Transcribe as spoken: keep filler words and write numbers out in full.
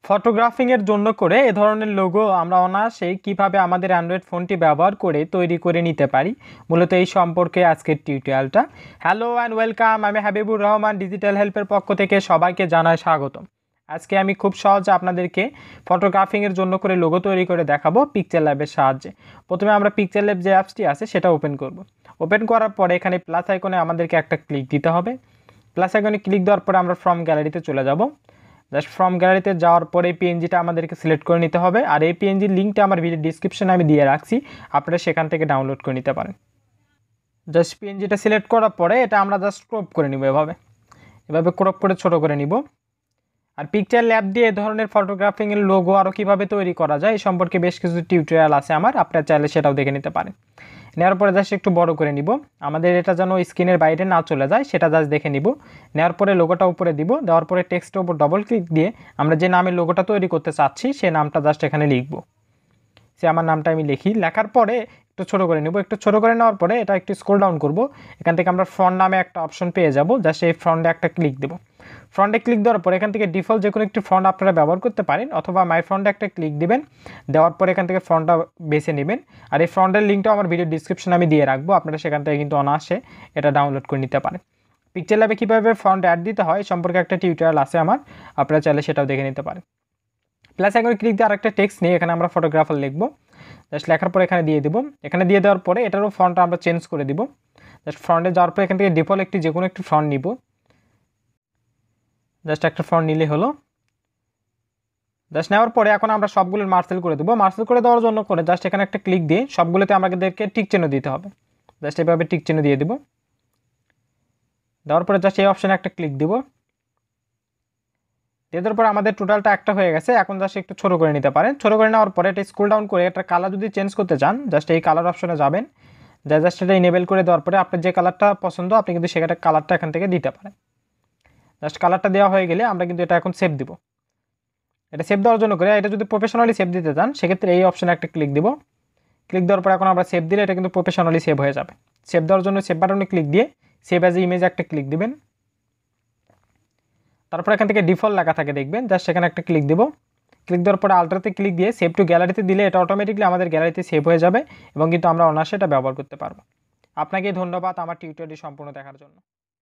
ফটোগ্রাফিংয়ের জন্য করে এ ধরনের লোগো আমরা অনায়াসেই কীভাবে আমাদের অ্যান্ড্রয়েড ফোনটি ব্যবহার করে তৈরি করে নিতে পারি, মূলত এই সম্পর্কে আজকের টিউটোরিয়ালটা। হ্যালো অ্যান্ড ওয়েলকাম, আমি হাবিবুর রহমান ডিজিটাল হেল্পের পক্ষ থেকে সবাইকে জানাই স্বাগতম। আজকে আমি খুব সহজে আপনাদেরকে ফটোগ্রাফিংয়ের জন্য করে লোগো তৈরি করে দেখাবো পিক্সেলল্যাবের সাহায্যে। প্রথমে আমরা পিক্সেলল্যাব যে অ্যাপসটি আছে সেটা ওপেন করব। ওপেন করার পরে এখানে প্লাস আইকনে আমাদেরকে একটা ক্লিক দিতে হবে। প্লাস আইকনে ক্লিক দেওয়ার পরে আমরা ফ্রম গ্যালারিতে চলে যাব। জাস্ট ফ্রম গ্যালারিতে যাওয়ার পরে এই পিএনজিটা আমাদেরকে সিলেক্ট করে নিতে হবে, আর এই পিএনজির লিঙ্কটা আমার ভিডিও ডিসক্রিপশনে আমি দিয়ে রাখছি, আপনারা সেখান থেকে ডাউনলোড করে নিতে পারেন। জাস্ট পিএনজিটা সিলেক্ট করার পরে এটা আমরা জাস্ট ক্রপ করে নিব, এভাবে এভাবে ক্রপ করে ছোট করে নিব। আর পিক্সেলল্যাব দিয়ে এই ধরনের ফটোগ্রাফিংয়ের লোগো আরও কীভাবে তৈরি করা যায় এই সম্পর্কে বেশ কিছু টিউটোরিয়াল আছে আমার, আপনারা চাইলে সেটাও দেখে নিতে পারেন। নেওয়ার পরে জাস্ট একটু বড় করে নিব, আমাদের এটা যেন স্ক্রিনের বাইরে না চলে যায় সেটা জাস্ট দেখে নিব। নেওয়ার পরে লোগোটা উপরে দিব, দেওয়ার পরে টেক্সটের উপর ডবল ক্লিক দিয়ে আমরা যে নামের লোগোটা তৈরি করতে চাচ্ছি সে নামটা জাস্ট এখানে লিখব। সে আমার নামটা আমি লিখি, লেখার পরে একটু ছোটো করে নেব। একটু ছোটো করে নেওয়ার পরে এটা একটু স্ক্রল ডাউন করব, এখান থেকে আমরা ফ্রন্ট নামে একটা অপশন পেয়ে যাব, জাস্ট এই ফ্রন্টে একটা ক্লিক দেবো। ফ্রন্টে ক্লিক দেওয়ার পরে এখান থেকে ডিফল্ট যে কোনো একটি ফন্ট আপনারা ব্যবহার করতে পারেন, অথবা মাই ফ্রন্টে একটা ক্লিক দিবেন, দেওয়ার পরে এখান থেকে ফন্টটা বেছে নেবেন। আর এই ফ্রন্টের লিঙ্কটাও আমার ভিডিও ডিসক্রিপশনে আমি দিয়ে রাখবো, আপনারা সেখান থেকে কিন্তু অনায়াসে এটা ডাউনলোড করে নিতে পারেন। পিক্সেলল্যাবে কীভাবে ফন্ট অ্যাড দিতে হয় সম্পর্কে একটা টিউটোরিয়াল আছে আমার, আপনারা চাইলে সেটাও দেখে নিতে পারেন। প্লাস এখন ক্লিক দিয়ে আরেকটা টেক্সট নিয়ে এখানে আমরা ফটোগ্রাফার লিখবো, জাস্ট লেখার পরে এখানে দিয়ে দেবো। এখানে দিয়ে দেওয়ার পরে এটারও ফন্টটা আমরা চেঞ্জ করে দিব। জাস্ট ফ্রন্টে যাওয়ার পরে এখান থেকে ডিফল্ট একটি যে কোনো একটি ফন্ট নিব, জাস্ট একটা ফন্ট নিলে হলো। জাস্ট নেওয়ার পরে এখন আমরা সবগুলোর মার্সেল করে দেবো। মার্সেল করে দেওয়ার জন্য করে জাস্ট এখানে একটা ক্লিক দিয়ে সবগুলোতে আমাদেরকে টিক চিহ্ন দিতে হবে, জাস্ট এভাবে টিক চিহ্ন দিয়ে দেবো। দেওয়ার পরে জাস্ট এই অপশানে একটা ক্লিক দিব, দিয়ে দেওয়ার পরে আমাদের টোটালটা একটা হয়ে গেছে। এখন জাস্ট একটু ছোটো করে নিতে পারেন। ছোটো করে নেওয়ার পরে এটা স্ক্রল ডাউন করে এটা কালার যদি চেঞ্জ করতে চান জাস্ট এই কালার অপশনে যাবেন, যা জাস্ট এটা ইনেবল করে দেওয়ার পরে আপনার যে কালারটা পছন্দ আপনি কিন্তু সেটা কালারটা এখান থেকে দিতে পারেন। জাস্ট কালারটা দেওয়া হয়ে গেলে আমরা কিন্তু এটা এখন সেভ দিব। এটা সেভ দেওয়ার জন্য করে এটা যদি প্রফেশনালি সেভ দিতে চান সেক্ষেত্রে এই অপশানে একটা ক্লিক দিব। ক্লিক দেওয়ার পর এখন আমরা সেভ দিলে এটা কিন্তু প্রফেশনালি সেভ হয়ে যাবে। সেভ দেওয়ার জন্য সেভ বাটনে ক্লিক দিয়ে সেভ অ্যাজ ইমেজ একটা ক্লিক দিবেন। তারপর এখান থেকে ডিফল্ট লেখা থাকে দেখবেন, জাস্ট সেখানে একটা ক্লিক দিব। ক্লিক দেওয়ার পরে আলট্রাতে ক্লিক দিয়ে সেভ টু গ্যালারিতে দিলে এটা অটোমেটিকলি আমাদের গ্যালারিতে সেভ হয়ে যাবে এবং কিন্তু আমরা অনায়াসে এটা ব্যবহার করতে পারবো। আপনাকে ধন্যবাদ আমার টিউটোরিয়ালটি সম্পূর্ণ দেখার জন্য।